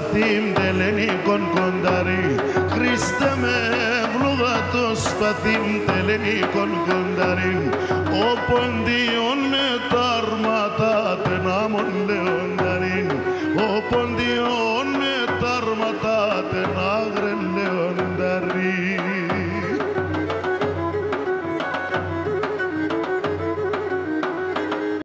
σπαθήμ τελενίκον κοντάρι. Χριστέ με ευλογά το σπαθήμ τελενίκον κοντάρι. Ο ποντιόν με τα αρμάτα τενάμον λεοντάρι. Ο ποντιόν